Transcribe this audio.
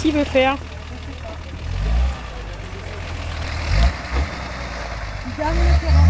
Qu'est-ce qu'il veut faire? Il gagne le terrain.